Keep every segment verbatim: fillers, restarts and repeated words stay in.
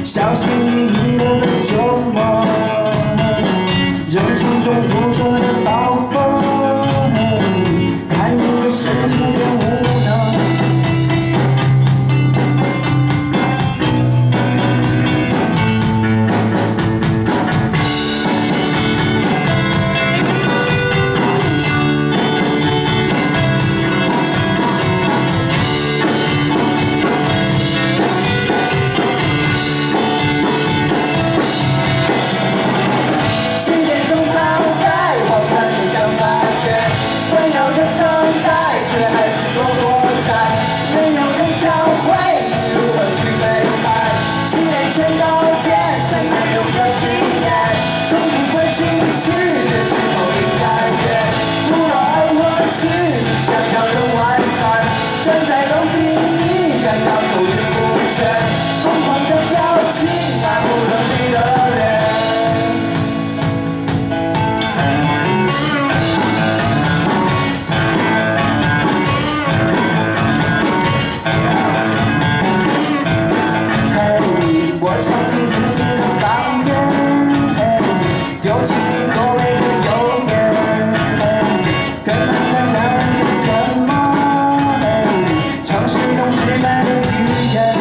小心翼翼的周末，人群中捕捉的暴风，看你的神情变无能。 丢弃所谓的优点，根本在战争沉默，城市中直白的语言。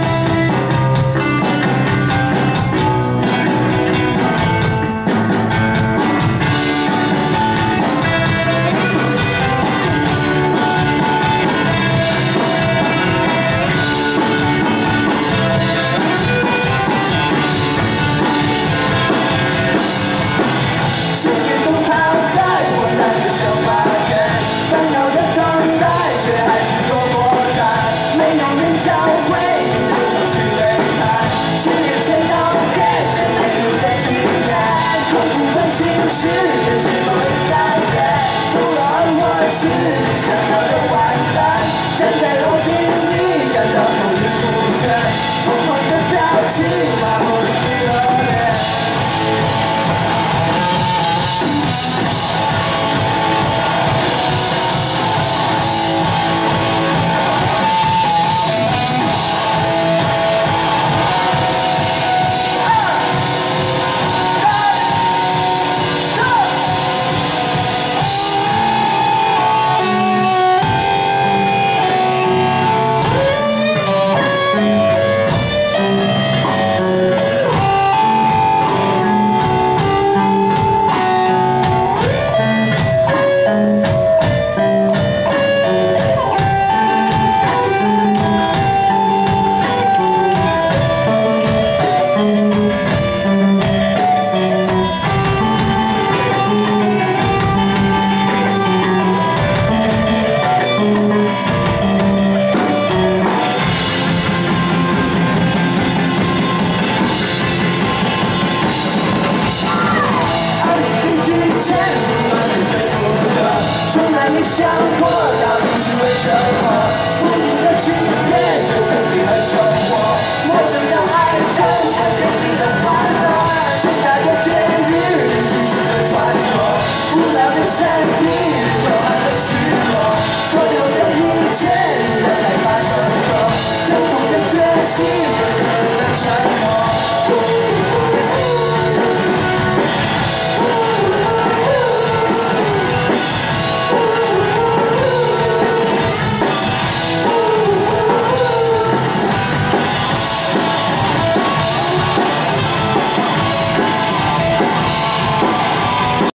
是这是否应改变？不劳而获是你想要的晚餐。站在楼顶，你感到头晕目眩，疯狂的表情，麻木的热烈。 想过到底是为什么？不同的今天有分离和生活，陌生的爱生活，现实的欢乐，盛开的节日，继续的传说，无聊的身体，充满了虚弱，所有的一切仍在发生着，有痛的决心。